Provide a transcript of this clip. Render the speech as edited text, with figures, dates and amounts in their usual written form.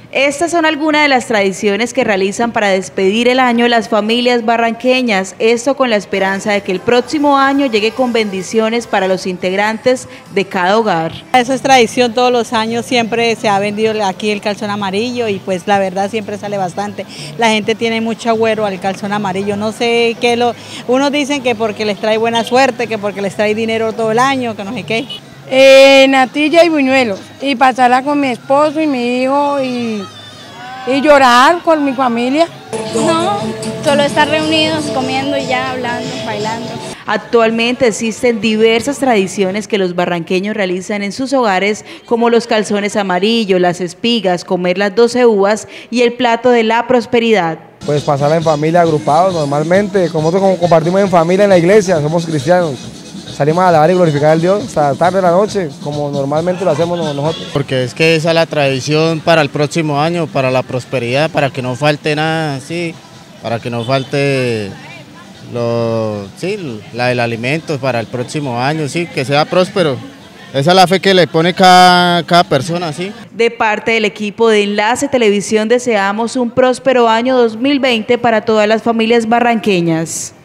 Estas son algunas de las tradiciones que realizan para despedir el año las familias barranqueñas, esto con la esperanza de que el próximo año llegue con bendiciones para los integrantes de cada hogar. Eso es tradición, todos los años siempre se ha vendido aquí el calzón amarillo y pues la verdad siempre sale bastante. La gente tiene mucho agüero al calzón amarillo, no sé qué unos dicen que porque les trae buena suerte, que porque les trae dinero todo el año, que no sé qué. Natilla y buñuelos, y pasarla con mi esposo y mi hijo y llorar con mi familia. No, solo estar reunidos, comiendo y ya, hablando, bailando. Actualmente existen diversas tradiciones que los barranqueños realizan en sus hogares, como los calzones amarillos, las espigas, comer las 12 uvas y el plato de la prosperidad. Pues pasarla en familia, agrupados normalmente, como nosotros compartimos en familia en la iglesia, somos cristianos. Salimos a alabar y glorificar al Dios hasta tarde de la noche, como normalmente lo hacemos nosotros. Porque es que esa es la tradición para el próximo año, para la prosperidad, para que no falte nada, sí, para que no falte el alimento para el próximo año, sí, que sea próspero. Esa es la fe que le pone cada persona, ¿sí? De parte del equipo de Enlace Televisión deseamos un próspero año 2020 para todas las familias barranqueñas.